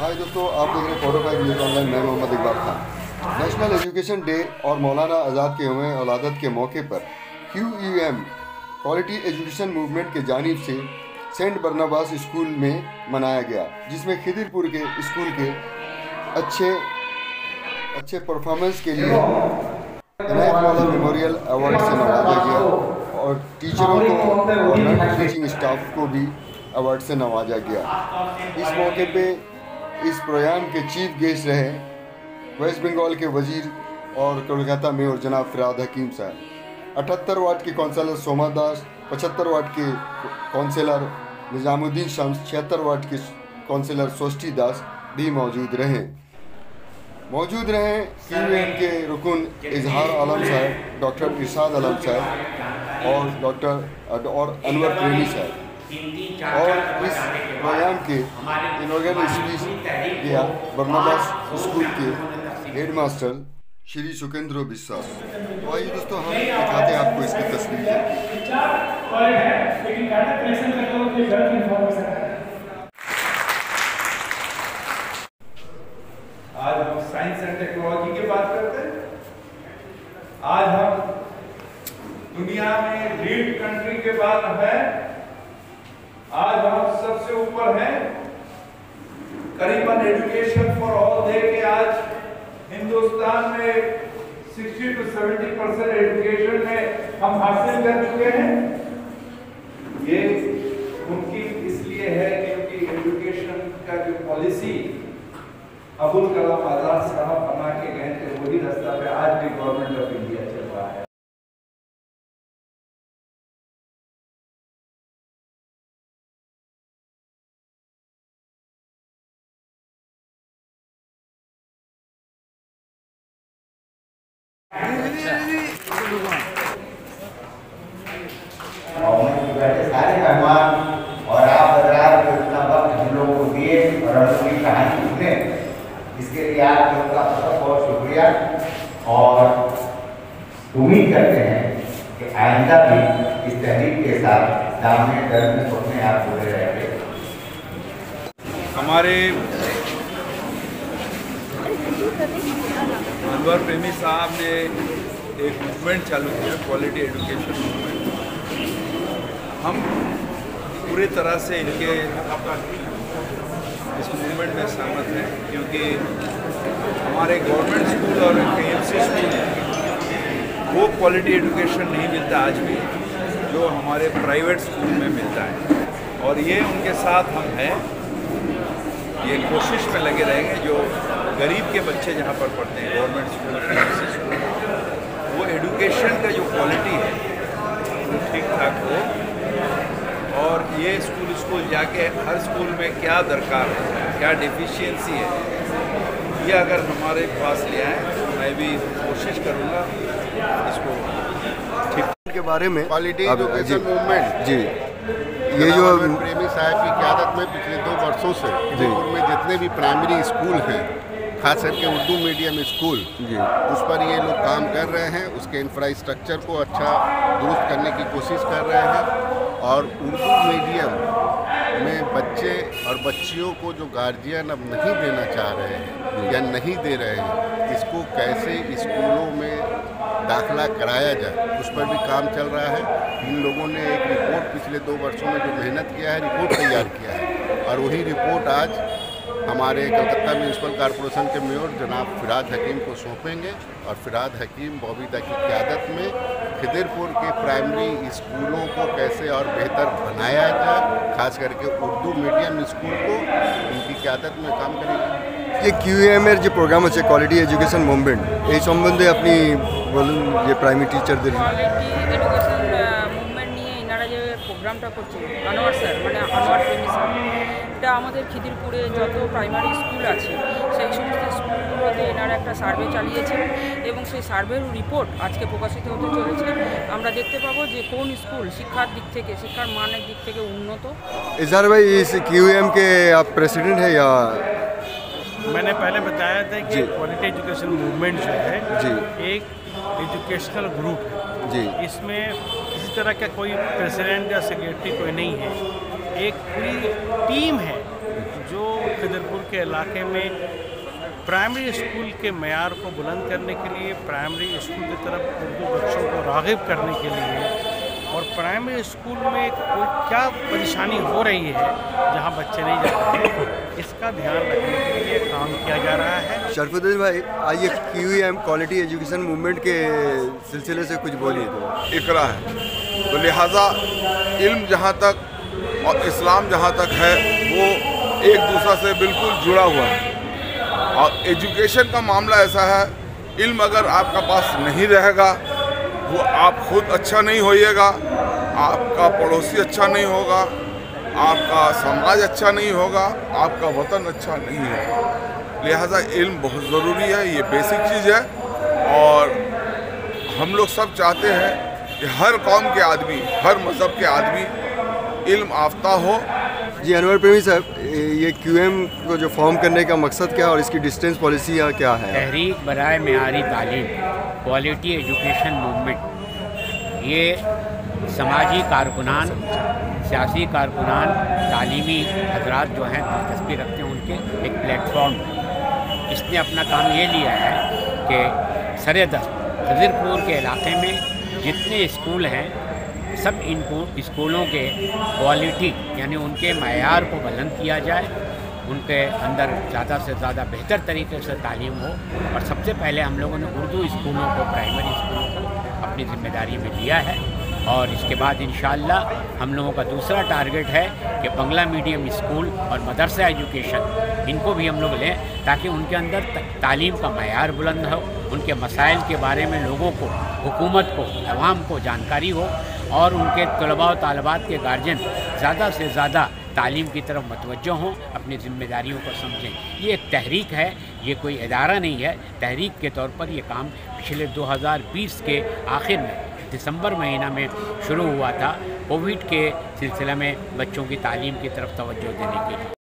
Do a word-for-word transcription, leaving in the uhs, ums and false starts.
हाय दोस्तों, आप देख रहे हैं फोटो फाइव न्यूज़ ऑनलाइन। मैं Mohammad Iqbal Khan. National education day और मौलाना आज़ाद के यौम औलादत के मौके पर Q U M quality education movement के जानिब से सेंट बरनबास स्कूल में मनाया गया, जिसमें खिदिरपुर के स्कूल के अच्छे अच्छे परफॉर्मेंस के लिए इनायत मौला मेमोरियल अवार्ड से नवाजा गया और टीचरों को और नॉन टीचिंग स्टाफ को भी अवार्ड से नवाजा गया। इस मौके पे इस प्रोग्राम के चीफ गेस्ट रहे वेस्ट बंगाल के वजीर और कोलकाता मेयर जनाब फिराद हकीम साहब, अठहत्तर वार्ड के काउंसलर सोमा दास, पचहत्तर वार्ड के काउंसलर निजामुद्दीन शम्स, छिहत्तर वार्ड के काउंसलर सोष्टी दास भी मौजूद रहे मौजूद रहे क्यू एम के रुकन इजहार आलम साहब, डॉक्टर इरशाद आलम साहब और डॉक्टर और अनवर प्रेमी साहब। और इस प्रोग्राम के इनॉग्रेशन स्पीच दिया बरनबास स्कूल के हेड मास्टर श्री सुकेंद्र विश्वास। तो आइए दोस्तों, हम दिखाते हैं आपको इसकी तस्वीर। आज हम साइंस एंड टेक्नोलॉजी की बात करते हैं। आज हम दुनिया में लीड कंट्री के बाद है, आज हम सबसे ऊपर हैं। करीबन एजुकेशन फॉर ऑल दे के आज हिंदुस्तान में साठ टू सत्तर परसेंट एजुकेशन में हम हासिल कर चुके हैं। ये मुमकिन इसलिए है क्योंकि एजुकेशन का जो पॉलिसी अबुल कलाम आजाद साहब बना के गए थे, वही रास्ता पे आज भी गवर्नमेंट ऑफ इंडिया चल रहा है। सारे मेहमान और आप हजरात को इतना वक्त हम लोगों को दिए और हम लोग की कहानी सुने, इसके लिए आप लोगों का बहुत बहुत शुक्रिया। और उम्मीद करते हैं कि आइंदा भी इस तहरीक के साथ सामने दर्द अपने आप जुड़े रहेंगे। हमारे अनवर प्रेमी साहब ने एक मूवमेंट चालू किया, क्वालिटी एजुकेशन मूवमेंट। हम पूरी तरह से इनके इस मूवमेंट में सहमत हैं, क्योंकि हमारे गवर्नमेंट स्कूल और के एम सी स्कूल वो क्वालिटी एजुकेशन नहीं मिलता आज भी जो हमारे प्राइवेट स्कूल में मिलता है। और ये उनके साथ हम हैं, ये कोशिश में लगे रहेंगे जो गरीब के बच्चे जहाँ पर पढ़ते हैं government school K M C school, वो एजुकेशन का जो क्वालिटी है वो ठीक ठाक हो। और ये स्कूल स्कूल जाके हर स्कूल में क्या दरकार है, क्या डिफिशियंसी है, ये अगर हमारे पास ले आए तो मैं भी कोशिश करूँगा इसको ठीक के बारे में। क्वालिटी एजुकेशन मूवमेंट जी, ये जो प्रेमी साहब की क़यादत में पिछले दो वर्षों से खिदिरपुर में जितने भी प्राइमरी स्कूल हैं, खास करके उर्दू मीडियम स्कूल जी, उस पर ये लोग काम कर रहे हैं। उसके इंफ्रास्ट्रक्चर को अच्छा दुरुस्त करने की कोशिश कर रहे हैं। और उर्दू मीडियम में बच्चे और बच्चियों को जो गार्जियन अब नहीं देना चाह रहे हैं या नहीं दे रहे हैं, इसको कैसे स्कूलों में दाखिला कराया जाए, उस पर भी काम चल रहा है। इन लोगों ने एक रिपोर्ट पिछले दो वर्षों में जो मेहनत किया है, रिपोर्ट तैयार किया है और वही रिपोर्ट आज हमारे कलकत्ता म्यूनसिपल कॉरपोरेशन के मेयर जनाब फिराद हकीम को सौंपेंगे। और फिराद हकीम बॉबीदा की क़यादत में खिदिरपुर के प्राइमरी स्कूलों को कैसे और बेहतर बनाया जाए, खास करके उर्दू मीडियम स्कूल को उनकी क़यादत में काम करेंगे। ये क्यू एम एर जो प्रोग्राम है क्वालिटी एजुकेशन मूवमेंट, ये सम्बन्धे अपनी बोलून ये प्राइमरी टीचरদের প্রোগ্রামটা করছে আনোয়ার স্যার, মানে আনোয়ার প্রেমী স্যার, এটা আমাদের খিদিরপুরে যত প্রাইমারি স্কুল আছে সেই সমস্ত স্কুলগুলোতে এনারা একটা সার্ভে চালিয়েছেন এবং সেই সার্ভের রিপোর্ট আজকে প্রকাশিত হতে চলেছে। আমরা দেখতে পাবো যে কোন স্কুল শিক্ষার দিক থেকে, শিক্ষার মানের দিক থেকে উন্নত। इजहार भाई, इस क्यू एम के आप प्रेसिडेंट हैं या? मैंने पहले बताया था कि क्वालिटी एजुकेशन मूवमेंट जो है जी एक एजुकेशनल ग्रुप है जी, इसमें किसी तरह का कोई प्रेसिडेंट या सेक्रेटरी कोई नहीं है, एक पूरी टीम है जो खिदरपुर के इलाके में प्राइमरी स्कूल के मयार को बुलंद करने के लिए, प्राइमरी स्कूल की तरफ उर्दू बच्चों को राग़िब करने के लिए और प्राइमरी स्कूल में कोई क्या परेशानी हो रही है जहां बच्चे नहीं जाते हैं, इसका ध्यान रखने के लिए काम किया जा रहा है। शरफुद्दीन भाई, आइए Q E M quality education movement के सिलसिले से कुछ बोलिए। तो इकरा है, तो लिहाजा इल्म जहाँ तक और इस्लाम जहाँ तक है वो एक दूसरे से बिल्कुल जुड़ा हुआ है। और एजुकेशन का मामला ऐसा है, इल्म अगर आपका पास नहीं रहेगा, वो आप खुद अच्छा नहीं होइएगा, आपका पड़ोसी अच्छा नहीं होगा, आपका समाज अच्छा नहीं होगा, आपका वतन अच्छा नहीं होगा। लिहाजा इल्म बहुत ज़रूरी है, ये बेसिक चीज़ है। और हम लोग सब चाहते हैं कि हर कौम के आदमी, हर मज़हब के आदमी इल्म आफ्ता हो। जी अनवर प्रेमी साहब, ये क्यू एम को जो फॉर्म करने का मकसद क्या है और इसकी डिस्टेंस पॉलिसी क्या है? तहरीक बराए मेयारी तालीम, क्वालिटी एजुकेशन मूवमेंट, ये समाजी कारकुनान, सियासी कारकुनान, तालीमी हजरात जो हैं दिलचस्पी रखते हैं उनके एक प्लेटफॉर्म है। इसने अपना काम ये लिया है कि सरेदस्त खिदरपुर के इलाके में जितने स्कूल हैं सब इनको स्कूलों के क्वालिटी यानी उनके मयार को बुलंद किया जाए, उनके अंदर ज़्यादा से ज़्यादा बेहतर तरीके से तालीम हो। और सबसे पहले हम लोगों ने उर्दू स्कूलों को, प्राइमरी स्कूलों को अपनी जिम्मेदारी में लिया है। और इसके बाद इंशाअल्लाह हम लोगों का दूसरा टारगेट है कि बंगला मीडियम स्कूल और मदरसा एजुकेशन इनको भी हम लोग लें, ताकि उनके अंदर तालीम का मयार बुलंद हो, उनके मसाइल के बारे में लोगों को, हुकूमत को, अवाम को जानकारी हो और उनके तलबा और तालिबात के गार्जियन ज़्यादा से ज़्यादा तालीम की तरफ मुतवज्जो हों, अपनी जिम्मेदारियों को समझें। ये एक तहरीक है, ये कोई इदारा नहीं है। तहरीक के तौर पर ये काम पिछले दो हज़ार बीस के आखिर में दिसंबर महीना में शुरू हुआ था, कोविड के सिलसिले में बच्चों की तालीम की तरफ तवज्जो देने के लिए।